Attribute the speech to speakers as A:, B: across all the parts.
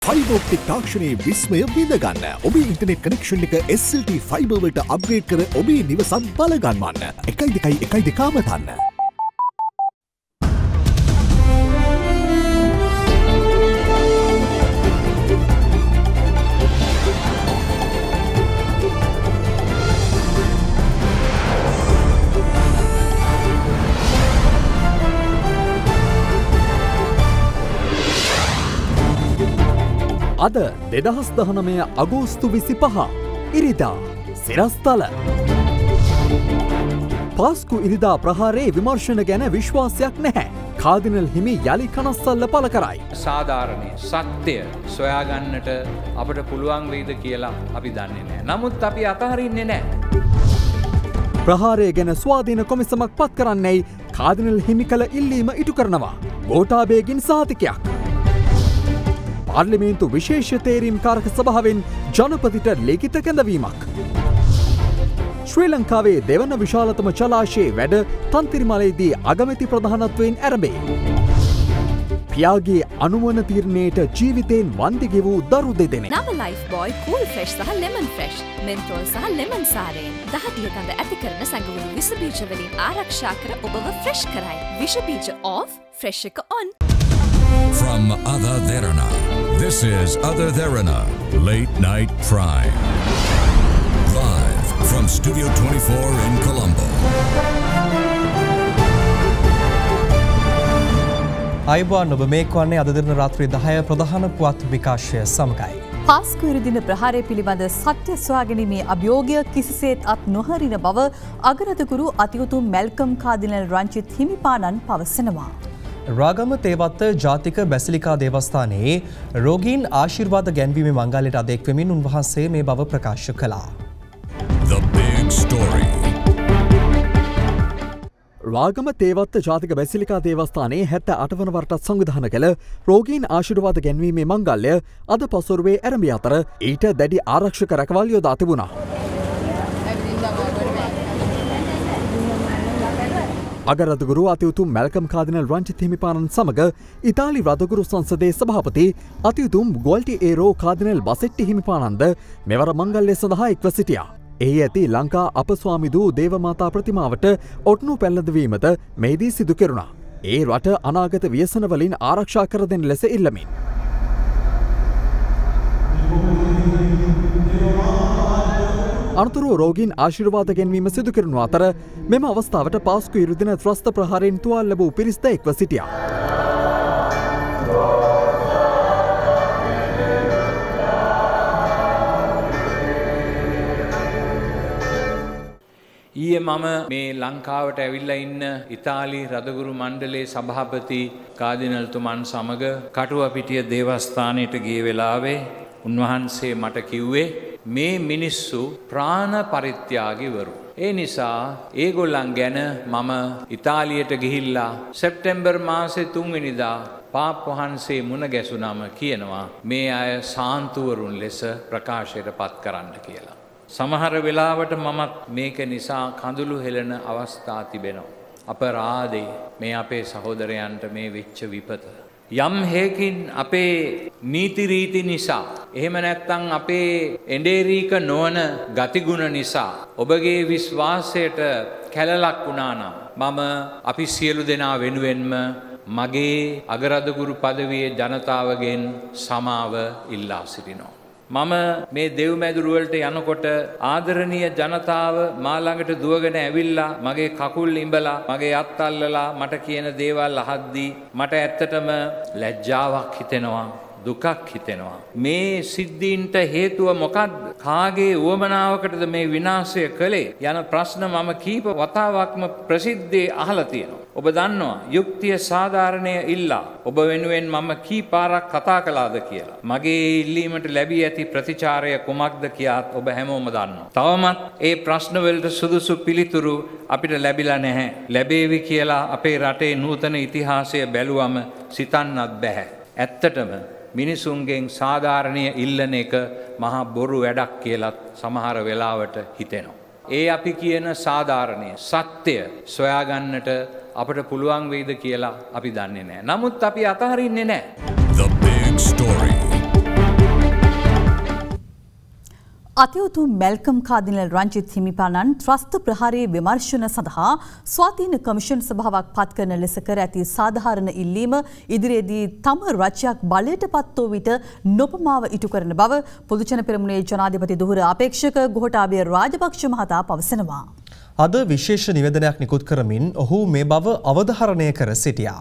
A: Fibre optic තාක්ෂණයේ විස්මය විඳ ගන්න. ඔබේ ඉන්ටර්නෙට් කනෙක්ෂන් එක SLT ෆයිබර් වලට අප්ග්‍රේඩ් කර ඔබේ නිවසත් බලගන්වන්න. 1.2 මතන්න. අද 2019 අගෝස්තු 25 ඉරිදා සිරස්තල පාස්කු ඉරිදා ප්‍රහාරයේ විමර්ශන ගැන විශ්වාසයක් නැහැ. කාදිනල් හිමි යලි කනස්සල්ල පළ කරයි.
B: සාධාරණය සත්‍යය සොයාගන්නට අපට පුළුවන් වෙයිද කියලා අපි දන්නේ නැහැ. නමුත් අපි අතහරින්නේ නැහැ.
A: ප්‍රහාරය ගැන ස්වාධීන කොමිසමක් පත් කරන්නයි කාදිනල් හිමි කළ ඉල්ලීම ඉටු කරනවා. ගෝඨාභයගෙන් සහතිකයක්. පාර්ලිමේන්තු විශේෂ තේරීම් කාරක සභාවෙන් ජනපතිට ලිඛිත කැඳවීමක්. ශ්‍රී ලංකාවේ දෙවන විශාලතම ජලාශයේ වැඩ තන්තිරිමලයේදී අගමැති ප්‍රධානත්වයෙන් ආරම්භේ. පියාගේ අනුමන තීරණයට ජීවිතයෙන් වන්දි ගෙවූ දරු දෙදෙනෙක්.
C: නව ලයිෆ් බොයි කූල් ෆ්‍රෙෂ් සහ ලෙමන් ෆ්‍රෙෂ් මෙන්තෝල් සහ ලෙමන් සාරයෙන් දහදිය කඳ ඇති කරන සැඟවුණු විස බීජ වලින් ආරක්ෂා කර ඔබව ෆ්‍රෙෂ් කරයි. විස බීජ ඔෆ් ෆ්‍රෙෂ් එක on.
D: From Other Therana, this is Other Therana, Late Night Prime. Live from Studio 24 in Colombo.
E: අයිබෝන් ඔබ මේ කොන්නේ අද දින රාත්‍රී 10 ප්‍රධාන පුවත් විකාශය සමගයි.
C: පාස්කු ඉරිදින ප්‍රහාරය පිළිබඳ සත්‍ය සොයාගැනීමේ අභියෝගය කිසිසේත් අත් නොහරින බව අගරදගුරු අතිඋතුම් මැල්කම් කාදිනල් රංචිත් හිමිපාණන් පවසනවා.
E: රාගම තේවත්ත ජාතික බැසිලිකා දේවස්ථානයේ රෝගීන් ආශිර්වාද ගැන්වීමේ මංගල්‍යයට අධෙක් වෙමින් උන්වහන්සේ මේ බව ප්‍රකාශ කළා.
D: The Big Story.
A: රාගම තේවත්ත ජාතික බැසිලිකා දේවස්ථානයේ 78 වන වරටත් සංවිධානය කළ රෝගීන් ආශිර්වාද ගැන්වීමේ මංගල්‍ය අද පසුරුවේ ආරම්භය අතර ඊට දැඩි ආරක්ෂක රැකවල් යොදා තිබුණා. අගරදගුරු අතිඋතුම් මැල්කම් කාදිනල් රංචිත් හිමිපාණන් සමග ඉතාලි රදගුරු සංසදයේ සභාපති අතිඋතුම් ගොල්ටි ඒරෝ කාදිනල් බසෙට්ටි හිමිපාණන්ද මෙවර මංගල්‍ය සඳහා එක්ව සිටියා. එහි ඇති ලංකා අපස්වාමිදූ දේවමාතා ප්‍රතිමාවට ඔට්නු පැල්ලදවීමද මෙහිදී සිදු කෙරුණා. ඒ රට අනාගත ව්‍යසන වලින් ආරක්ෂා කර දෙන ලෙස ඉල්ලමින්. අනතුරුව රෝගීන් ආශිර්වාද ගැන්වීම සිදු කරනු අතර මෙම අවස්ථාවට පාස්කු ඉරුදින ත්‍රස්ත ප්‍රහාරයෙන් තුවාල ලැබූ පිරිස්ද එක්ව සිටියා.
B: ඊයේ මම මේ ලංකාවට ඇවිල්ලා ඉන්න ඉතාලි රදගුරු මණ්ඩලයේ සභාපති කාදිනල්තුමන් සමග කටුවපිටිය දේවස්ථානයට ගිය වෙලාවේ උන්වහන්සේ මට කිව්වේ මේ මිනිස්සු ප්‍රාණ පරිත්‍යාගිවරු. ඒ නිසා ඒගොල්ලන් ගැන මම ඉතාලියට ගිහිල්ලා සෙප්තැම්බර් මාසේ 3 වෙනිදා පාප් වහන්සේ මුණ ගැසුනම කියනවා මේ අය සාන්තුවරුන් ලෙස ප්‍රකාශයට පත් කරන්න කියලා. සමහර වෙලාවට මමත් මේක නිසා කඳුළු හෙලන අවස්ථා තිබෙනවා. අපරාධේ මේ අපේ සහෝදරයන්ට මේ වෙච්ච විපත. යම් හේකින් අපේ නීති රීති නිසා එහෙම නැත්නම් අපේ එඬේරීක නොවන ගතිගුණ නිසා ඔබගේ විශ්වාසයට කැලලක් වුණා නම් මම අපි සියලු දෙනා වෙනුවෙන්ම මගේ අගරදගුරු පදවියේ ජනතාවගෙන් සමාව ඉල්ලා සිටිනවා. මම මේ දෙව්මැදුරුවලට යනකොට ආදරණීය ජනතාව මා ළඟට දුවගෙන ඇවිල්ලා මගේ කකුල් ඉඹලා මගේ අත් අල්ලලා මට කියන දේවල් අහද්දී මට ඇත්තටම ලැජ්ජාවක් හිතෙනවා, දුකක් හිතෙනවා. මේ සිද්ධීන්ට හේතුව මොකක්ද? කාගේ උවමනාවකටද මේ විනාශය කළේ යන ප්‍රශ්න මම කීප වතාවක්ම ප්‍රසිද්ධියේ අහලා තියෙනවා. ඔබ දන්නවා යුක්තිය සාධාරණය ඉල්ලා ඔබ වෙනුවෙන් මම කී පාරක් කතා කළාද කියලා. මගේ ඉල්ලීමට ලැබී ඇති ප්‍රතිචාරය කුමක්ද කියාත් ඔබ හැමෝම දන්නවා. තවමත් ඒ ප්‍රශ්නවලට සුදුසු පිළිතුරු අපිට ලැබිලා නැහැ. ලැබේවි කියලා අපේ රටේ නූතන ඉතිහාසය බැලුවම සිතන්නත් බැහැ. ඇත්තටම මිනිසුන්ගෙන් සාධාරණය ඉල්ලන එක මහා බොරු වැඩක් කියලත් සමහර වෙලාවට හිතෙනවා. ඒ අපි කියන සාධාරණය සත්‍යය සොයාගන්නට අපට පුළුවන් වෙයිද කියලා අපි දන්නේ නැහැ. නමුත් අපි අතහරින්නේ නැහැ.
D: The Big Story.
F: අතිඋතුම් මැල්කම් කාදිනල් රංජිත් හිමිපාණන් ත්‍රස්ත ප්‍රහාරයේ විමර්ශන සඳහා ස්වාධීන කමිෂන් සභාවක් පත් කරන ලෙස කර ඇති සාධාරණ ඉල්ලීම ඉදිරියේදී තම රජයක් බලයට පත් වූ විට නොපමාව ඉටු කරන බව පොදුජන පෙරමුණේ ජනාධිපති දුහුර අපේක්ෂක ගෝඨාභය රාජපක්ෂ මහතා පවසනවා.
E: අද විශේෂ නිවේදනයක් නිකුත් කරමින් ඔහු මේ බව අවධාරණය කර සිටියා.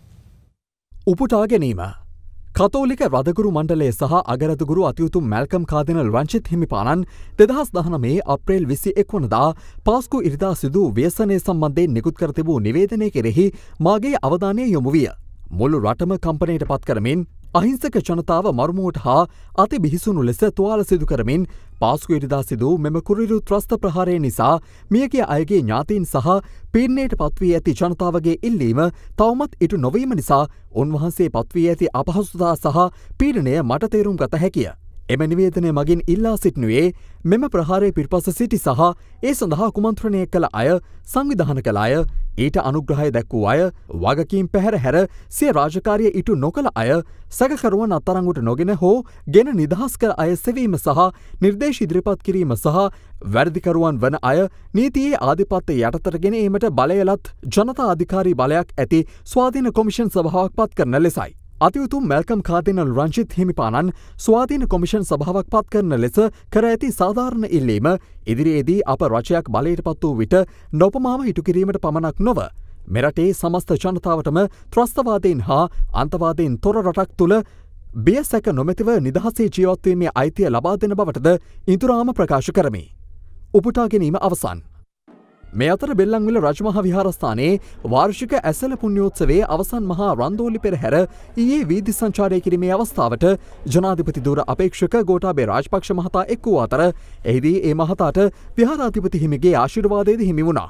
A: උපුටා ගැනීම කතෝලික රදගුරු මණ්ඩලය සහ අගරදගුරු අතියුතුම් මැල්කම් කාදිනල් රංජිත් හිමිපාණන් 2019 අප්‍රේල් 21 වනදා පාස්කු ඉරිදා සිදු ව්‍යසනය සම්බන්ධයෙන් නිකුත් කර තිබූ නිවේදනය කෙරෙහි මාගේ අවධානය යොමු විය. මුළු රටම කම්පනයට පත් කරමින් අහිංසක ජනතාව මරුමුවට හා අති බිහිසුණු ලෙස තුවාල සිදු කරමින් පාස්කු ඉරිදා සිදු මෙම කුරිරු ත්‍රස්ත ප්‍රහාරය නිසා මියගිය අයගේ ඥාතීන් සහ පීඩනයට පත්වී ඇති ජනතාවගේ ඉල්ලීම තවමත් ඉටු නොවීම නිසා උන්වහන්සේ පත්වී ඇති අපහසුතා සහ පීඩනය මට තේරුම් ගත හැකිය. එම නිවේදනය මගින් ඉල්ලා සිටිනුයේ මෙම ප්‍රහාරය පිටපස සිටි සහ ඒ සඳහා කුමන්ත්‍රණය කළ අය, සංවිධාන කළ අය, ඊට අනුග්‍රහය දැක්වූ අය, වගකීම් පැහැර හැර සිය රාජකාරිය ඉටු නොකළ අය, සැකකරුවන් අත්අඩංගුවට නොගෙන හෝ ගෙන නිදහස් කළ අය සෙවීම සහ නිර්දේශ ඉදිරිපත් කිරීම සහ වැරදිකරුවන් වන අය නීතියේ ආධිපත්‍ය යටතට ගෙන ඒමට බලයලත් ජනතා අධිකාරී බලයක් ඇති ස්වාධීන කොමිෂන් සභාවක් පත් කරන ලෙසයි. අතිඋතුම් මැල්කම් කාදිනල් රංජිත් හිමිපාණන් ස්වාධීන කොමිෂන් සභාවක් පත් කරන ලෙස කර ඇති සාධාරණ ඉල්ලීම ඉදිරියේදී අප රජයක් බලයට පත් වූ විට නොපමාව ඉටු කිරීමට පමණක් නොව මෙරටේ සමස්ත ජනතාවටම ත්‍රස්තවාදයෙන් හා අන්තවාදයෙන් තොර රටක් තුළ බිය සැක නොමැතිව නිදහසේ ජීවත්වීමේ අයිතිය ලබා දෙන බවටද ඉඳුරාම ප්‍රකාශ කරමි. උපුටා ගැනීම අවසන්. මේ අතර බෙල්ලන්විල රජමහා විහාරස්ථානයේ වාර්ෂික ඇසළ පුණ්‍යෝත්සවයේ අවසන් මහා රන්දෝලි පෙරහැර ඊයේ වීදි සංචාරය කිරීමේ අවස්ථාවට ජනාධිපති ධුර අපේක්ෂක ගෝඨාභය රාජපක්ෂ මහතා එක් වූ අතර එහිදී ඒ මහතාට විහාරාධිපති හිමිගේ ආශිර්වාදයද හිමි වුණා.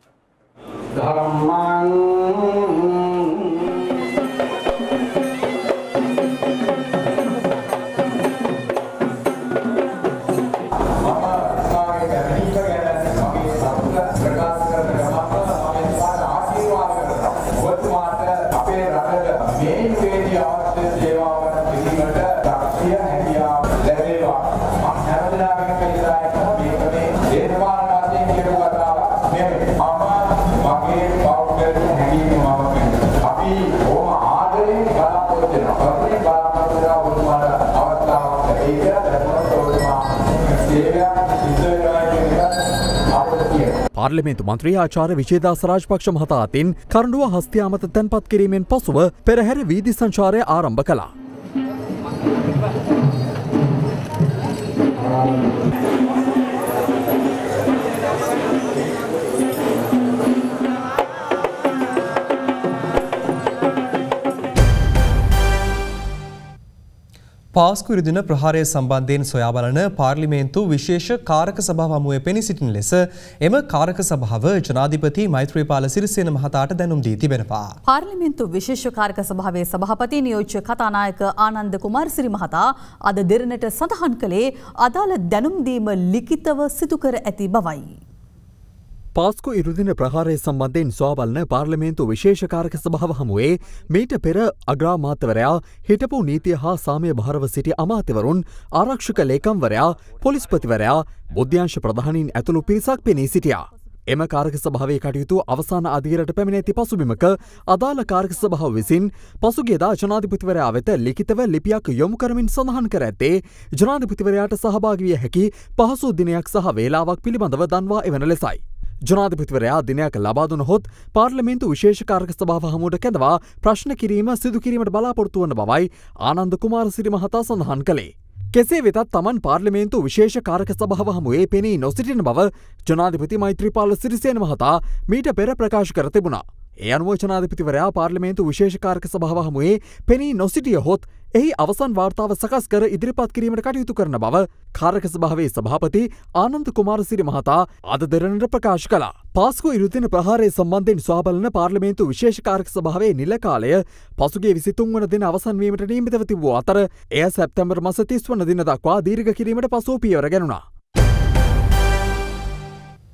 A: පාර්ලිමේන්තු මන්ත්‍රී ආචාර්ය විජේදාස රාජපක්ෂ මහතා අතින් කරඬුව හස්තියාමත තැන්පත් කිරීමෙන් පසුව පෙරහැර වීදි සංචාරය ආරම්භ කළා.
E: පාස්කු ඉරිදින ප්‍රහාරය සම්බන්ධයෙන් සොයා බලන පාර්ලිමේන්තු විශේෂ කාරක සභාව හමුවේ පෙනී සිටින ලෙස එම කාරක සභාව ජනාධිපති මෛත්‍රීපාල සිරිසේන මහතාට දැනුම් දී තිබෙනවා.
F: පාර්ලිමේන්තු විශේෂ කාරක සභාවේ සභාපති නියෝජ්‍ය කතානායක ආනන්ද කුමාරසිරි මහතා අද දෙරණට සඳහන් කළේ අදාළ දැනුම් දීම ලිඛිතව සිදු කර ඇති බවයි.
A: පාස්කු ඉරුදින ප්‍රහාරය සම්බන්ධයෙන් සොයා බලන පාර්ලිමේන්තු විශේෂ කාරක සභාව හමුවේ මීට පෙර අග්‍රාමාත්‍යවරයා හිටපු නීතිය හා සාමය භාරව සිටි අමාත්‍යවරුන් ආරක්ෂක ලේකම්වරයා පොලිස්පතිවරයා බුද්ධ්‍යංශ ප්‍රධානීන් ඇතුළු පිරිසක් පෙනී සිටියා. එම කාරක සභාවේ කටයුතු අවසාන අධීරයට පැමිණ ඇති පසුබිමක අදාළ කාරක සභාව විසින් පසුගියදා ජනාධිපතිවරයා වෙත ලිඛිතව ලිපියක් යොමු කරමින් සඳහන් කර ඇත්තේ ජනාධිපතිවරයාට සහභාගී විය හැකි පහසු දිනයක් සහ වේලාවක් පිළිබඳව දන්වා එවන ලෙසයි. ජනාධිපතිවරයා දිනයක් ලබා දුනහොත් පාර්ලිමේන්තු විශේෂ කාරක සභාව හමුවට කැඳවා ප්‍රශ්න කිරීම සිදු කිරීමට බලාපොරොත්තු වන බවයි ආනන්ද කුමාරසිරි මහතා සඳහන් කළේ. කෙසේ වෙතත් තමන් පාර්ලිමේන්තු විශේෂ කාරක සභාව හමුවේ පෙනී නොසිටින බව ජනාධිපති මෛත්‍රීපාල සිරිසේන මහතා මීට පෙර ප්‍රකාශ කර තිබුණා. ඒ අනුව ජනාධිපතිවරයා පාර්ලිමේන්තු විශේෂ කාරක සභාව හමුවේ පෙනී නොසිටියහොත් එහි අවසන් වාර්තාව සකස් කර ඉදිරිපත් කිරීමට කටයුතු කරන බව කාරක සභාවේ සභාපති ආනන්ද කුමාරසිරි මහතා අද දෙරණට ප්‍රකාශ කළා. පාස්කු ඉරුදින ප්‍රහාරය සම්බන්ධයෙන් සොයා බලන පාර්ලිමේන්තු විශේෂ කාරක සභාවේ නිල කාලය පසුගිය 23 වන දින අවසන් වීමට නියමිතව තිබූ අතර එය සැප්තැම්බර් මාස 30 වන දින දක්වා දීර්ඝ කිරීමට පසුව පියවර ගැනුණා.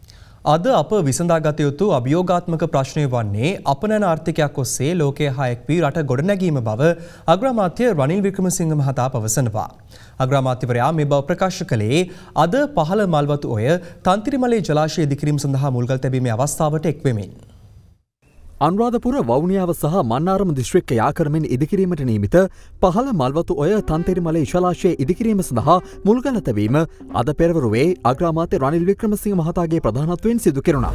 E: අද අප විසඳාගත යුතු අභියෝගාත්මක ප්‍රශ්නය වන්නේ අපනයන ආර්ථිකයක් ඔස්සේ ලෝකයේ හායක් වී රට ගොඩනැගීම බව අග්‍රාමාත්‍ය රනිල් වික්‍රමසිංහ මහතා පවසනවා. අග්‍රාමාත්‍යවරයා මේ බව ප්‍රකාශ කළේ අද පහළ මල්වතු ඔය තන්තිරිමලේ ජලාශය ඉදිකිරීම සඳහා මුල්ගල් තැබීමේ අවස්ථාවට එක්වෙමින්.
A: අනුරාධපුර වවුනියාව සහ මන්නාරම දිස්ත්‍රික්ක යාකරමින් ඉදිකිරීමට නියමිත පහළ මල්වතු ඔය තන්තෙරිමලේ ජලාශය ඉදිකිරීම සඳහා මුල්ගල තැබීම අද පෙරවරුවේ අග්‍රාමාත්‍ය රනිල් වික්‍රමසිංහ මහතාගේ ප්‍රධානත්වයෙන් සිදු කෙරුණා.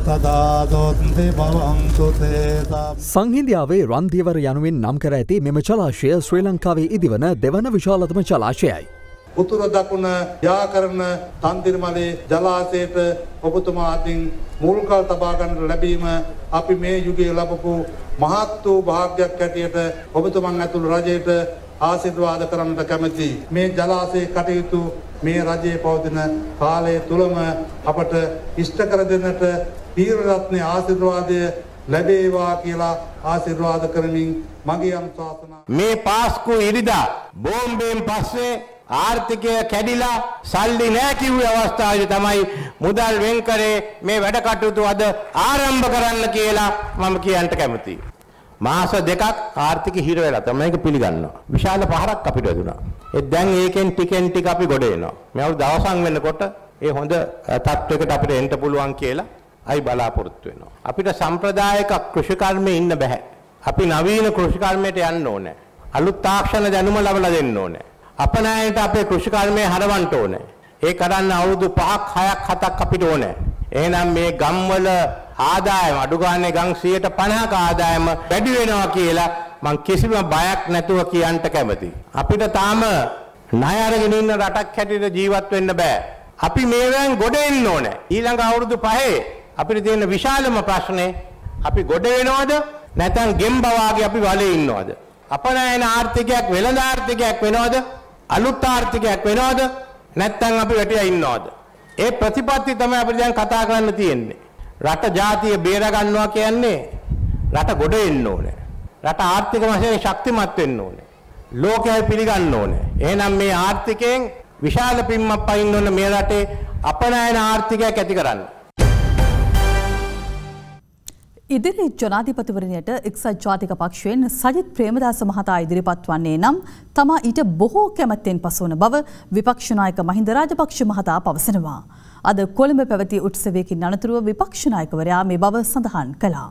A: සංහිඳියාවේ රන්දියවර යනුවෙන් නම් කර ඇති මෙම ජලාශය ශ්‍රී ලංකාවේ ඉදිවන දෙවන විශාලතම ජලාශයයි.
G: උතුර දකුණ යාකරන තන්තිරිමලේ ජලාශයට ඔබතුමා අතින් මුල්කල් තබා ගන්නට ලැබීම අපි මේ යුගයේ ලැබපු මහත් වූ භාග්‍යයක් ඇටියට ඔබතුමන් ඇතුළු රජයට ආශිර්වාද කරන්නට කැමැතියි. මේ ජලාශයේ කටයුතු මේ රජයේ පවතින කාලය තුලම අපට ඉෂ්ට කර දෙන්නට පීරරත්නයේ ආශිර්වාදය ලැබේවා කියලා ආශිර්වාද කරමින් මගේ අනුශාසනා
H: මේ පාස්කු ඉරිදා බෝම්බෙන් පස්සේ ආර්ථිකය කැඩිලා සල්ලි නැහැ කිව්වේ අවස්ථාවේ තමයි මුදල් වෙන් කරේ මේ වැඩ කටයුතු අද ආරම්භ කරන්න කියලා මම කියන්න කැමතියි. මාස දෙකක් ආර්ථිකය හිර වෙලා තමයි ඒක පිළිගන්නවා. විශාල පහරක් අපිට වැදුනා. දැන් ඒකෙන් ටිකෙන් ටික අපි ගොඩ එනවා. මේ අවුරුදු අවසන් වෙනකොට ඒ හොඳ තත්වයකට අපිට එන්න පුළුවන් කියලා අයි බලාපොරොත්තු වෙනවා. අපිට සම්ප්‍රදායික කෘෂිකර්මයේ ඉන්න බෑ. අපි නවීන කෘෂිකර්මයට යන්න ඕනේ. අලුත් තාක්ෂණ දැනුම ලබා දෙන්න ඕනේ. අපනයනට අපේ කෘෂිකර්මය හරවන්න ඕනේ. ඒ කරන්න අවුරුදු 5ක් 6ක් 7ක් අපිට ඕනේ. එහෙනම් මේ ගම්වල ආදායම අඩු ගානේ ගම් 150ක ආදායම වැඩි වෙනවා කියලා මම කිසිම බයක් නැතුව කියන්න කැමතියි. අපිට තාම ණය අරගෙන ඉන්න රටක් හැටියට ජීවත් වෙන්න බෑ. අපි මේවෙන් ගොඩ එන්න ඕනේ. ඊළඟ අවුරුදු 5 අපිට තියෙන විශාලම ප්‍රශ්නේ අපි ගොඩ වෙනවද නැත්නම් ගෙම්බවාගේ අපි වලේ ඉන්නවද? අපනයන ආර්ථිකයක් වෙළඳ ආර්ථිකයක් වෙනවද? අලුත් ආර්ථිකයක් වෙනවද නැත්නම් අපි වැටිලා ඉන්නවද? ඒ ප්‍රතිපත්ති තමයි අපිට දැන් කතා කරන්න තියෙන්නේ. රට ජාතිය බේර ගන්නවා කියන්නේ රට ගොඩ එන්න ඕනේ. රට ආර්ථික වශයෙන් ශක්තිමත් වෙන්න ඕනේ. ලෝකය පිළිගන්න ඕනේ. එහෙනම් මේ ආර්ථිකයෙන් විශාල පිම්මක් පයින්න ඕන මේ රටේ අපනයන ආර්ථිකයක් ඇති කරන්න.
F: ඉදිරි ජනාධිපතිවරණයට එක්සත් ජාතික පක්ෂයෙන් සජිත් ප්‍රේමදාස මහතා ඉදිරිපත් වන්නේ නම් තමා ඊට බොහෝ කැමැත්තෙන් පසු වන බව විපක්ෂ නායක මහින්ද රාජපක්ෂ මහතා පවසනවා. අද කොළඹ පැවති උත්සවයකින් අනතුරුව විපක්ෂ නායකවරයා මේ බව සඳහන් කළා.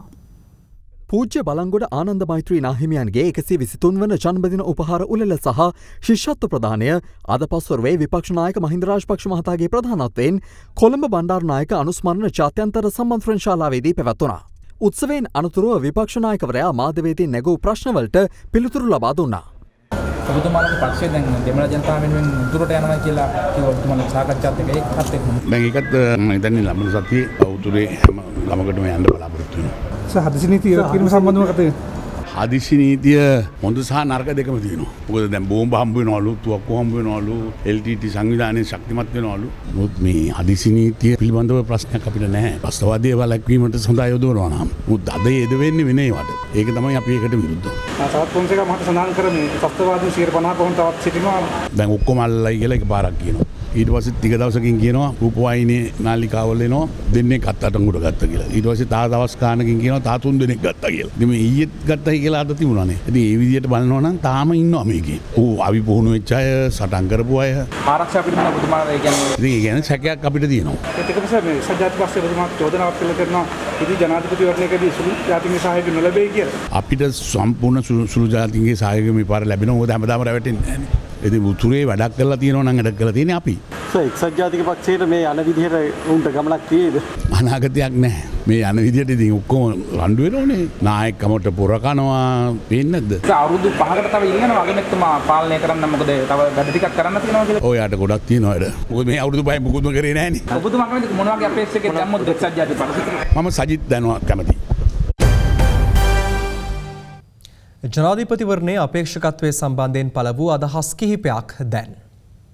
A: පූජ්‍ය බලංගොඩ ආනන්ද මෛත්‍රී නාහිමියන්ගේ 123 වන ජන්මදින උපහාර උළෙල සහ ශිෂ්‍යත්ව ප්‍රදානය අද පස්වරුවේ විපක්ෂ නායක මහින්ද රාජපක්ෂ මහතාගේ ප්‍රධානත්වයෙන් කොළඹ බණ්ඩාරනායක අනුස්මරණ ජාත්‍යන්තර සම්මන්ත්‍රණ ශාලාවේදී පැවැත්වුණා. උත්සවයෙන් අනතුරුව විපක්ෂ නායකවරයා මාධ්‍යවේදීන් නැගූ ප්‍රශ්නවලට පිළිතුරු ලබා දුන්නා.
I: ඔබතුමාලගේ පක්ෂය දැන් දෙමළ ජනතාව වෙනුවෙන් උතුරට යනවා කියලා කිව්වා. ඔබතුමාලා සාකච්ඡාත් එක්ක ඒකත් එක්ක.
J: දැන් ඒකත් මම හිතන්නේ ළමන සතියේ උතුරේ හැම ළමකටම යන්න බලාපොරොත්තු වෙනවා.
I: හදිසි නීතිය කිරීම සම්බන්ධව කතා
J: හදිසි නීතිය හොඳ සහ නරක දෙකම තියෙනවා. මොකද දැන් බෝම්බ හම්බ වෙනවලු, තුවක්කු හම්බ වෙනවලු, LTT සංවිධානයේ ශක්තිමත් වෙනවලු. මොකද මේ හදිසි නීතිය පිළිබඳව ප්‍රශ්නයක් අපිට නැහැ. වාස්තවවාදී වලක්වීමට සඳහා යොදවනවා නම් මුත් අද යෙද වෙන්නේ වෙන ඒවාට. ඒක තමයි අපි ඒකට විරුද්ධව.
I: සවත් පොන්සේක මහත සඳහන් කරන්නේ වාස්තවවාදී 150 කොහොම තවත් සිටිනවා.
J: දැන් ඔක්කොම අල්ලයි කියලා එකපාරක් කියනවා. ඊට පස්සේ ටික දවසකින් කියනවා රූපවාහිනියේ නාලිකාවල එනවා දෙන්නේ අටංගුට ගත්ත කියලා. ඊට පස්සේ තා දවස් ගානකින් කියනවා තා 3 දෙනෙක් ගත්තා කියලා. ඉතින් මේ ඊයේත් ගත්තයි කියලා අද තිබුණානේ. ඉතින් ඒ විදිහට බලනවා නම් තාම ඉන්නවා මේකේ. අපි පුහුණු වෙච්ච අය, සටන් කරපු අය.
I: ආරක්ෂා පිළිබඳව ඔබතුමාලා ඒ කියන්නේ
J: ඉතින් ඒ කියන්නේ සැකයක් අපිට තියෙනවා.
I: ඒක නිසා මේ සජාති පස්සේ ඔබතුමාට චෝදනාවක් කළ කරනවා. ඉතින් ජනාධිපතිවරණයකදී සුළු ජාතිගේ සහායක නොලැබෙයි කියලා.
J: අපිට සම්පූර්ණ සුළු ජාතිගේ සහායක මේ පාර ලැබෙනවා. මොකද හැමදාම රැවටෙන්නේ නැහැ නේ. ඉතින් උතුරේ වැඩක් කරලා තියෙනවා නම් වැඩක් කරලා තියෙන්නේ අපි.
K: එක්සත් ජාතික පක්ෂයට මේ යන විදිහට උන්ට ගමනක් තියෙයිද?
J: අනාගතයක් නැහැ. මේ යන විදිහට ඉතින් ඔක්කොම රණ්ඩු වෙනෝනේ. නායකකමට පොර කනවා පේන්නේ නැද්ද?
I: අවුරුදු 5කට තව ඉල්ලනවා අගමැතිතුමා පාලනය කරන්න. මොකද තව වැඩ ටිකක් කරන්න තියෙනවා කියලා.
J: ඔයාට ගොඩක් තියෙනවා වැඩ. මොකද මේ අවුරුදු 5 මුකුත්ම කරේ නැහනේ.
I: ඔබතුමා කැමති මොන වගේ අපේක්ෂකෙක් දැම්මොත් එක්සත් ජාතික පක්ෂයට?
J: මම සජිත් දනවා කැමතියි.
E: ජනාධිපතිවරණයේ අපේක්ෂකත්වයේ සම්බන්ධයෙන් පළ වූ අදහස් කිහිපයක් දැන්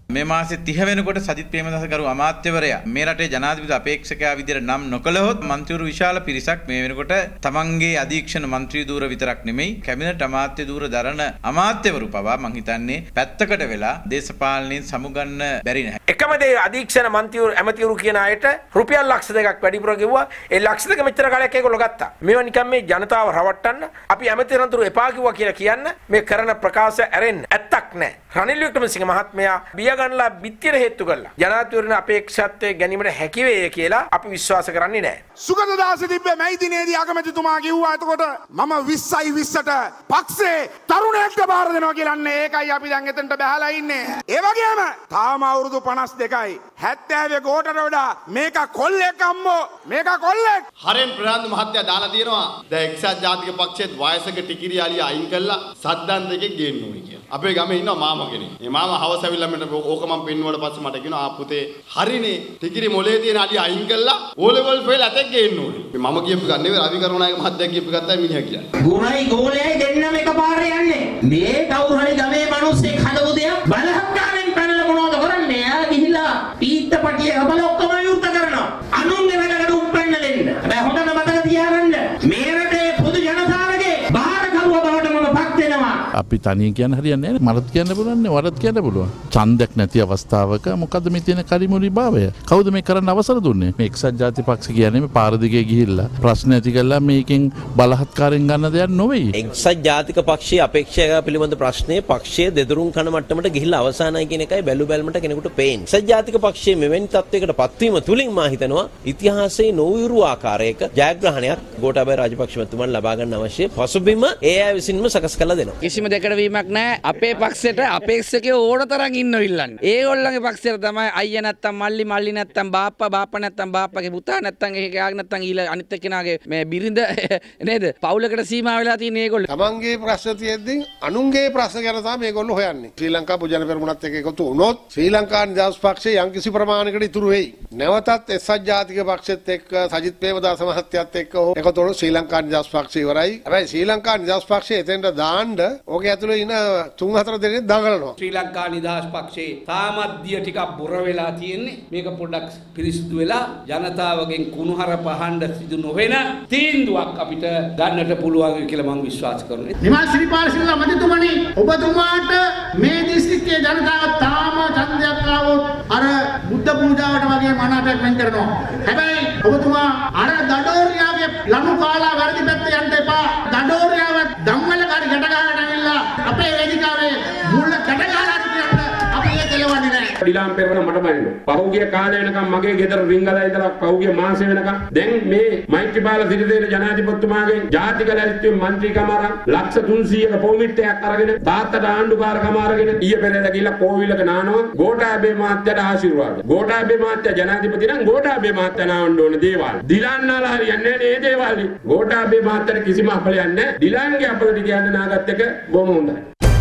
L: මේ මාසේ 30 වෙනකොට සජිත් ප්‍රේමදාසකරු අමාත්‍යවරයා මේ රටේ ජනාධිපති අපේක්ෂකයා විදිහට නම් නොකළහොත් මන්ත්‍රීවරු විශාල පිරිසක් මේ වෙනකොට තමන්ගේ අධීක්ෂණ මන්ත්‍රී ධූර විතරක් නෙමෙයි කැබිනට් අමාත්‍ය ධූර දරන අමාත්‍යවරු පවා මං හිතන්නේ පැත්තකට වෙලා දේශපාලනයෙන් සමුගන්න බැරි නැහැ.
M: එකම දේ අධීක්ෂණ මන්ත්‍රීවරු ඇමතිවරු කියන අයට රුපියල් ලක්ෂ 2ක් වැඩිපුර ගෙවුවා. ඒ ලක්ෂ 2 මෙච්චර කාලයක් ඒගොල්ලෝ ගත්තා. මේවා නිකන් මේ ජනතාව රවට්ටන්න අපි ඇමති රන්තුරු එපා කිව්වා කියලා කියන්න මේ කරන ප්‍රකාශ ඇරෙන්න ඇත්තක් නැහැ. රනිල් වික්‍රමසිංහ මහත්මයා බිය ගන්නලා බිත්තියට හේතු කළා. ජනාධිපතිවරණ අපේක්ෂාත්වයේ ගැනීමට හැකි වේ කියලා අපි විශ්වාස කරන්නේ නැහැ.
N: සුගතදාස තිබ්බේ මැයි දිනේදී අගමැතිතුමා කිව්වා එතකොට මම 20යි 20ට පක්ෂේ තරුණයෙක්ට බාර දෙනවා කියලාන්නේ. ඒකයි අපි දැන් එතනට බහලා ඉන්නේ. ඒ වගේම තාම අවුරුදු 52යි 70 ගෝටට වඩා මේක කොල්ලෙක් අම්මෝ මේක කොල්ලෙක්.
O: හරෙන් ප්‍රනාන්දු මහත්තයා දාලා තියෙනවා දැන් එක්සත් ජාතික පක්ෂයේත් වයසක ටිකිරි අලිය අයින් කළා සද්දන් දෙකෙක් ගේන්න ඕනේ කියලා. අපේ ගමේ ඉන්නවා මාමා කෙනෙක්. මේ මාමා හවස ඇවිල්ලා මට ඕක මම පෙන්නුවට පස්සේ මට කියනවා ආ පුතේ හරිනේ ටිකිරි මොලේ තියෙන අලිය අයින් කළා ඕ ලෙවල් ෆේල් ඇතෙක් ගේන්න ඕනේ. මම කියපු ගන්න නෙවෙයි රවි කරුණායක මහත්තයා කියපු ගත්තා මිනිහා කියන්නේ.
P: ගුණයි ගෝලයයි දෙන්නම එකපාරේ යන්නේ. මේ කවුරු හරි ගමේ මිනිස්සෙක් හදපු දෙයක් බලහත්කාරයෙන් පැනලා මොනවද කරන්නේ? එයා ගිහිල්ලා පීත්තපටිය හබල ඔක්කොම විවෘත කරනවා. අනුන්ගේ වැඩකට උප්පන්න දෙන්න. හැබැයි හොඳට මතක තියාගන්න මේ රටේ පොදු ජනතාවගේ බාරකරුව බවට මම පත් වෙනවා.
Q: අපි තනියෙන් කියන්න හරියන්නේ නැහැ. මරත් කියන්න පුළුවන් නේ වරත් කියන්න පුළුවන්. ඡන්දයක් නැති අවස්ථාවක මොකද්ද මේ තියෙන කරිමුලි භාවය? කවුද මේ කරන්න අවසර දුන්නේ? මේ එක්සත් ජාතික පක්ෂ කියන්නේ මේ පාර දිගේ ගිහිල්ලා ප්‍රශ්න ඇති කළා මේකෙන් බලහත්කාරයෙන් ගන්න දෙයක් නෙවෙයි.
R: එක්සත් ජාතික පක්ෂයේ අපේක්ෂා පිළිබඳ ප්‍රශ්නේ පක්ෂයේ දෙදරුම් කන මට්ටමට ගිහිල්ලා අවසానයි කියන එකයි බැලු බැලමට කෙනෙකුට පේන්නේ. එක්සත් ජාතික පක්ෂයේ මෙවැනි තත්වයකට පත්වීම තුලින් මා හිතනවා ඉතිහාසයේ නොවිරු ආකාරයක ජයග්‍රහණයක් ගෝඨාභය රාජපක්ෂ මහත්මයාට ලබා ගන්න අවශ්‍ය පසුබිම ඒ අය විසින්ම සකස් කරලා දෙනවා.
S: කිසිම දෙකට වීමක් නැහැ. අපේ පක්ෂයට අපේක්ෂකයෝ ඕන තරම් ඉන්නෝ ඉල්ලන්නේ. ඒගොල්ලන්ගේ පක්ෂයට තමයි අයියා නැත්තම් මල්ලි මල්ලි නැත්තම් බාප්පා නැත්තම් බාප්පගේ පුතා නැත්තම් ඒක යාග නැත්තම් ඊළ අනිත් එක්කෙනාගේ මේ බිරිඳ නේද? පවුලකට සීමා වෙලා තියෙන ඒගොල්ලෝ.
T: තමන්ගේ ප්‍රශ්න තියෙද්දී අනුන්ගේ ප්‍රශ්න ගැන තමයි මේගොල්ලෝ හොයන්නේ. ශ්‍රී ලංකා පොජන පෙරමුණත් එක්ක එකතු වුණොත් ශ්‍රී ලංකා නිදහස් පක්ෂයේ යම්කිසි ප්‍රමාණයකට ඉතුරු වෙයි. නැවතත් එක්සත් ජාතික පක්ෂෙත් එක්ක සජිත් ප්‍රේමදාස මහත්තයත් එක්ක එකතු වුණොත් ශ්‍රී ලංකා නිදහස් පක්ෂය ඉවරයි. හැබැයි ශ්‍රී ලංකා නිදහස් පක්ෂය එතෙන්ට දාන්න ඕකේ ඇතුලේ ඉන්න 3-4 දෙනෙක් දඟලනවා.
U: ශ්‍රී ලංකා නිදහස් පක්ෂයේ තාමත්දිය ටිකක් බොර වෙලා තියෙන්නේ. මේක පොඩ්ඩක් පිරිසිදු වෙලා ජනතාවගෙන් කුණුහර පහඬ සිදු නොවන තීන්දුවක් අපිට ගන්නට පුළුවන් කියලා මම විශ්වාස කරනවා.
V: නිමල් ශ්‍රීපාල සිල්වා මැතිතුමනි ඔබතුමාට මේ දිස්ත්‍රික්කයේ ජනතාව තාම ඡන්දයක් ආවොත් අර බුද්ධ පූජාවට වගේ මනාපයක් වෙන් කරනවා. හැබැයි ඔබතුමා අර දඩෝරියාගේ ලනු කාලා වැඩි පැත්තේ යන්න එපා. දඩෝරියාව ධම්මල කාරි ගැට ගහගෙන ඇවිල්ලා අපේ වේදිකාවේ මුල්ල ගැට ගහලා කියන්න අපි ඒක එලවන්නේ නැහැ.
W: ඩිලාම් පෙරවන මට බයිනවා. පහුගිය කාලේ වෙනකම් මගේ ගෙදර රිංගලා ඉඳලා පහුගිය මාසේ වෙනකම් දැන් මේ මෛත්‍රීපාල සිරිසේන ජනාධිපතිතුමාගෙන් ජාතික ලැයිස්තුවේ මන්ත්‍රීකම අරන් ලක්ෂ 300ක පොමිට්ටයක් අරගෙන තාත්තට ආණ්ඩුකාරකම අරගෙන ඊයේ පෙරේද ගිහිල්ලා කෝවිලක නානවා ගෝඨාභය මහත්තයාට ආශිර්වාද. ගෝඨාභය මහත්තයා ජනාධිපති නම් ගෝඨාභය මහත්තයා නාවන්න ඕන දේවල්. ඩිලාන්නාලා හරියන්නේ නැහැ මේ දේවල්. ගෝඨාභය මහත්තයාට කිසිම අපලයක් නැහැ. ඩිලාන්ගේ අපලට කියන්න නාගත් එක බොහොම හොඳයි.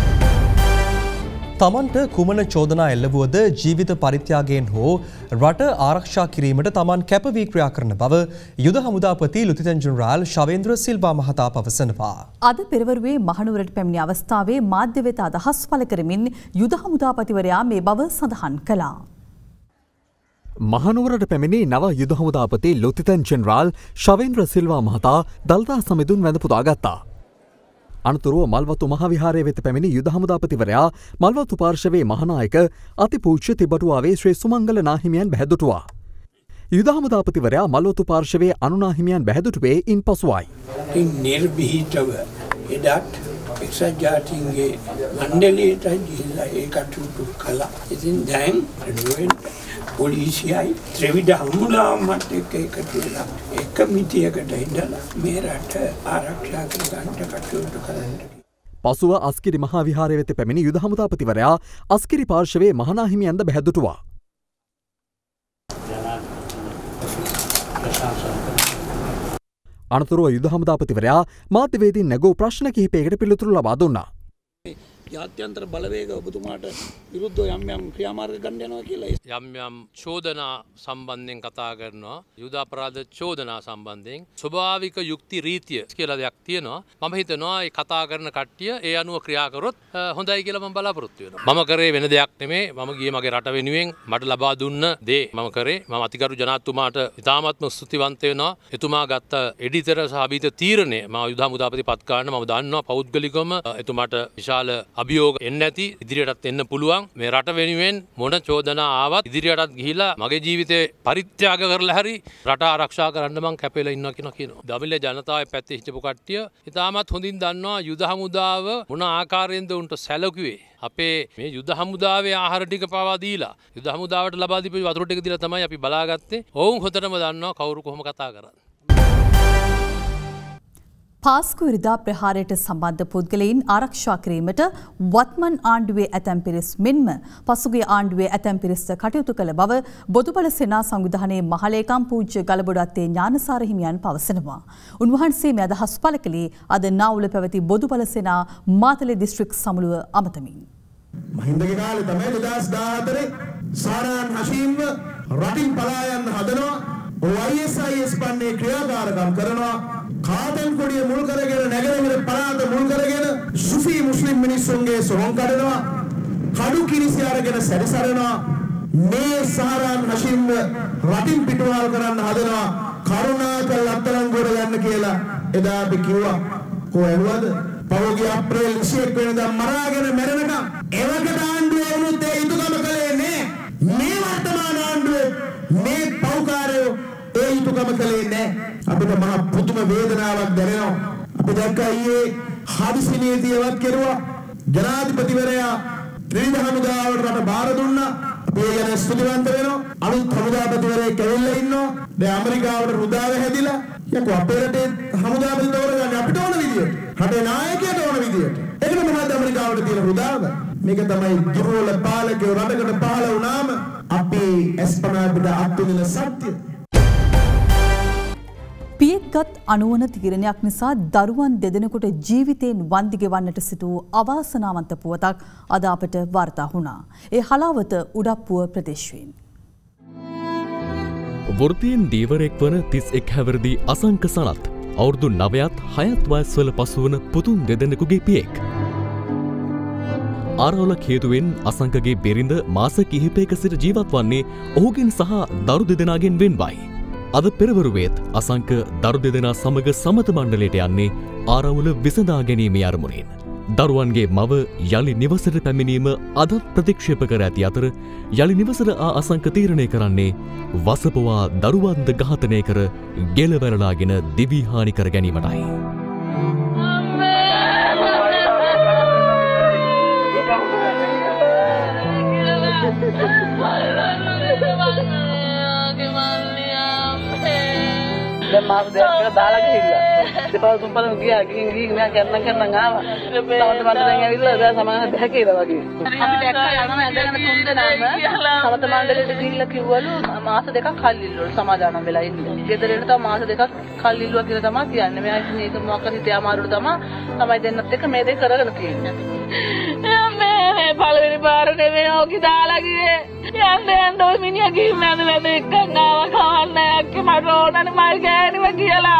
E: තමන්ට කුමන චෝදනා එල්ලවුවද ජීවිත පරිත්‍යාගයෙන් හෝ රට ආරක්ෂා කිරීමට තමන් කැපවී ක්‍රියා කරන බව යුද හමුදාපති ලුතිතන් ජෙනරාල් ශවේන්ද්‍ර සිල්වා මහතා පවසනවා.
F: අද පෙරවරුවේ මහනුවරට පැමිණි අවස්ථාවේ මාධ්‍ය වෙත අදහස් පළ කරමින් යුද හමුදාපතිවරයා මේ බව සඳහන් කළා.
A: මහනුවරට පැමිණි නව යුද හමුදාපති ලුතිතන් ජෙනරාල් ශවේන්ද්‍ර සිල්වා මහතා දළදා සමිඳුන් වැඳ පුදාගත්තා. අනතුරුව මල්වතු මහවිහාරය වෙත පැමිණි යුද හමුදාපතිවරයා මල්වතු පාර්ශවයේ මහනායක අතිපූජ්‍ය තිබටුවාවේ ශ්‍රී සුමංගල නාහිමියන් බැහැදුටුවා. යුද හමුදාපතිවරයා මල්වතු පාර්ශවයේ අනුනාහිමියන් බැහැදුටුවේ ඉන් පසුවයි.
X: නිර්භීතව එදත් එක්සත් ජාතීන්ගේ මණ්ඩලයට ගිහිල්ලා ඒ කටයුතු කළා. ඉතින් දැන් පොලිසියයි ත්‍රිවිධ හමුදාවත් එක්ක එකතු වෙලා එක මිතියකට ඉඳලා මේ රට ආරක්ෂා කරගන්න කටයුතු කරන්න.
A: පසුව අස්කිරි මහා විහාරය වෙත පැමිණි යුද හමුදාපතිවරයා අස්කිරි පාර්ශවයේ මහනාහිමියන්ද බැහැදුටුවා. අනතුරුව යුද හමුදාපතිවරයා මාධ්‍යවේදීන් නැගූ ප්‍රශ්න කිහිපයකට පිළිතුරු ලබා දුන්නා.
X: ජාත්‍යන්තර බලවේග ඔබතුමාට විරුද්ධව යම් ක්‍රියාමාර්ග ගන්න යනවා කියලා
B: යම් චෝදනා සම්බන්ධයෙන් කතා කරනවා යුද අපරාධ චෝදනා සම්බන්ධයෙන් ස්වභාවික යුක්ති රීතිය කියලා දෙයක් තියෙනවා මම හිතනවා ඒ කතා කරන කට්ටිය ඒ අනුව ක්‍රියා කරොත් හොඳයි කියලා මම බලාපොරොත්තු වෙනවා මම කරේ වෙන දෙයක් නෙමෙයි මම ගියේ මගේ රට වෙනුවෙන් මට ලබා දුන්න දේ මම කරේ මම අතිගරු ජනාධිපතිතුමාට ඉතාමත්ම ස්තුතිවන්ත වෙනවා එතුමා ගත්ත එඩිතර සහ අභිත තීරණය මම යුද හමුදාපති පත් කරන්න මම දන්නවා පෞද්ගලිකවම එතුමාට විශාල අභියෝග එන්නේ නැති ඉදිරියටත් එන්න පුළුවන් මේ රට වෙනුවෙන් මොන චෝදනා ආවත් ඉදිරියටත් ගිහිලා මගේ ජීවිතේ පරිත්‍යාග කරලා හරි රට ආරක්ෂා කරන්න මං කැපෙලා ඉන්නවා කියනවා. දමිළ ජනතාවේ පැත්තේ හිටපු කට්ටිය ඉතාමත් හොඳින් දන්නවා යුද හමුදාව මොන ආකාරයෙන්ද උන්ට සැලකුවේ. අපේ මේ යුද හමුදාවේ ආහාර ටික පවා දීලා යුද හමුදාවට ලබා දීපු වතුර ටික දීලා තමයි අපි බලාගත්තේ. ඔවුන් හොඳටම දන්නවා කවුරු කොහොම කතා කරන්නේ.
F: පාස්කු ඉරිදා ප්‍රහාරයට සම්බන්ධ පුද්ගලයින් ආරක්ෂා කිරීමට වත්මන් ආණ්ඩුවේ ඇතැම් පිරිස් මෙන්ම පසුගිය ආණ්ඩුවේ ඇතැම් පිරිස්ද කටයුතු කළ බව බොදුබල සේනා සංවිධානයේ මහලේකම් පූජ්‍ය ගලබොඩත්තේ ඥානසාර හිමියන් පවසනවා. උන්වහන්සේ මේ අදහස් පළ කළේ අද නාවුල පැවති බොදුබල සේනා මාතලේ දිස්ත්‍රික් සමුළුව අමතමින්.
C: මහින්දගේ කාලේ තමයි 2014 සාරාන් හෂීම්ව රටින් පලා යන්න හදනවා. OISIS පන්නේ ක්‍රියාකාරකම් කරනවා. කාතන් කොඩිය මුල් කරගෙන නැගෙනහිර පළාත මුල් කරගෙන සුෆී මුස්ලිම් මිනිස්සුන්ගේ සොහොන් කඩනවා. කඩු කිරිසි අරගෙන සැරිසරනවා. මේ සාරාන් හෂීම්ව රටින් පිටුවහල් කරන්න හදනවා. කරුණාකර අත්තරංගුවට ගන්න කියලා එදා අපි කිව්වා. කොහෙවද? පහුගිය අප්‍රේල් 21 වෙනිදා මරාගෙන මැරෙනකම් එවකට ආණ්ඩුවේ වුණත් ඒ යුතුයකම කළේ නෑ. මේ වර්තමාන ආණ්ඩුවේ මේ පෞකාරයෝ ඒ යුතුයකම කළේ නෑ. අපිට මහ පුදුම වේදනාවක් දැනෙනවා. අපි දැක්කා ඊයේ හදිසි නීතියවත් කෙරුවා. ජනාධිපතිවරයා ත්‍රිවිධ හමුදාවට රට බාර දුන්නා. අපි ඒ ගැන ස්තුතිවන්ත වෙනවා. අලුත් හමුදාපතිවරයෙක් ඇවිල්ලා ඉන්නවා. දැන් ඇමරිකාවට රුදාව හැදිලා. යකෝ අපේ රටේ හමුදාපති තෝරගන්නේ අපිට ඕන විදියට. රටේ නායකයට ඕන විදියට. ඒකම මොනවද ඇමරිකාවට තියෙන රුදාව? මේක තමයි දුර්වල පාලකයෝ රටකට පහළ වුණාම අපි එස්පනා පිට අත්විඳින සත්‍ය.
F: පියෙක්ගත් අනුවන තීරණයක් නිසා දරුවන් දෙදෙනෙකුට ජීවිතයෙන් වන්දි ගෙවන්නට සිදු අවාසනාවන්ත පුවතක් අද අපට වාර්තා වුණා. ඒ හලාවත උඩප්පුව ප්‍රදේශයෙන්.
D: වෘත්තීන් දීවරෙක් වන 31 හැවිරිදි අසංක සනත් අවුරුදු 9ත් 6ත් වයස්වල පසුවන පුතුන් දෙදෙනෙකුගේ පියෙක්. ආරවුලක් හේතුවෙන් අසංකගේ බිරිඳ මාස කිහිපයක සිට ජීවත් වන්නේ ඔහුගෙන් සහ දරු දෙදෙනාගෙන් වෙන්වයි. අද පෙරවරුවේත් අසංක දරු දෙදෙනා සමග සමත මණ්ඩලයට යන්නේ ආරවුල විසඳා ගැනීමේ අරමුණින්. දරුවන්ගේ මව යළි නිවසට පැමිණීම අදත් ප්‍රතික්ෂේප කර ඇති අතර යළි නිවසට අසංක තීරණය කරන්නේ වසපවා දරුවන්ද ඝාතනය කර ගෙලවැරලාගෙන දිවි හානි කර ගැනීමටයි.
G: දැන් මාස දෙකක් කියලා දාලා ගිහිල්ලා දෙපාර තුන්පාර ගියා ගිහින් මම කරන්න ආවා තවද මට දැන් ඇවිල්ලා දැන් සමාන දැකේලා වගේ අපි දැක්කා යනවා ඇඳගෙන තුන් දෙනාම සමත මණ්ඩලෙට ගිහිල්ලා කිව්වලු මාස දෙකක් කල්ලිල්ලවලු සමාදානම් වෙලා ඉන්න. ගෙදර එන තව මාස දෙකක් කල්ලිල්ලුවා කියලා තමයි කියන්නේ. මෙයා ඉතින් ඒක මොකක් හරි හිතේ අමාරුට තමයි දෙන්නත් එක්ක මේ දෙක කරගෙන තියෙන්නේ. මේ පළවෙනි පාර නෙමෙයි ඔකි දාලා ගියේ. යන්න ඔය මිනිහා ගිහින් මම වැද එක්කන් ආවා කවන්නේ අක්කේ මට ඕනනේ මයි ගෑනිව කියලා.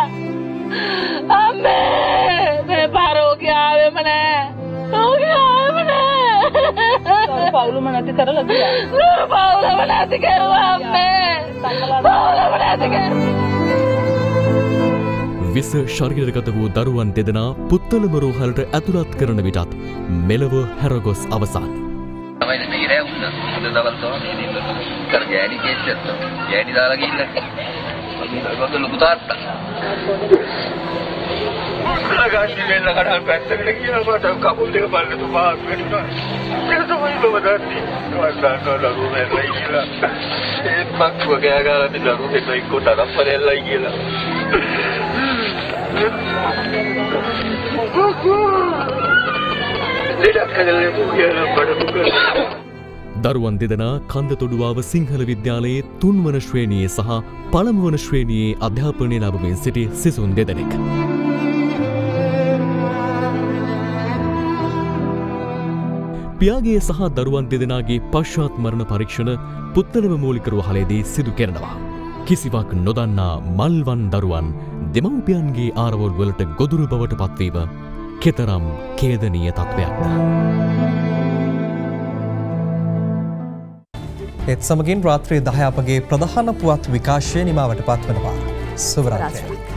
G: අම්මේ මේ පාර ඔකි ආවෙම නෑ. ඔකි ආවෙම නෑ. පවුලම නැති කරලා ගියා. පවුලම නැති කරුවා අම්මේ. පවුලම නැති කරුවා.
D: විස ශරීරගත වූ දරුවන් දෙදෙනා පුත්තලම රෝහලට ඇතුළත් කරන විටත් මෙලව හැරගොස් අවසන්.
Y: තමයි මේ රැවුන අද දවල් තමයි මේ කර ගෑණි කේස් එකක්. ගෑණි දාලා ගිහින් අපි ලොකු තාත්තා. ගාඩි වෙන්න කඩල් පැත්තකට ගියා මට කකුල් දෙක බලන්න තුමාක් වෙනවා. ඒක තමයි බවදාති. වන්දන දරුවෝ මෙල්ලයි කියලා. ඒත් මක් වගේ ආගාරදී දරුවෝ දෙක එක්ක තරප්පරෙල්ලයි කියලා.
D: දරුවන් දෙදෙනා කන්දතොඩුවාව සිංහල විද්‍යාලයේ 3 වන ශ්‍රේණියේ සහ 5 වන ශ්‍රේණියේ අධ්‍යාපනය ලබමින් සිටි සිසුන් දෙදෙනෙක්. පියාගේ සහ දරුවන් දෙදෙනාගේ පශ්චාත් මරණ පරීක්ෂණ පුත්තලම මූලික රුහලේදී සිදු කෙරෙනවා. කිසිවක් නොදන්නා මල්වන් දරුවන් දෙමව්පියන්ගේ ආරවුල් වලට ගොදුරු බවට පත්වීම කෙතරම් ඛේදනීය තත්ත්වයක්ද.
E: ඒත් සමගින් රාත්‍රී 10 අපගේ ප්‍රධාන පුවත් විකාශය නිමවට පත්වනවා. සුබ රාත්‍රියක්.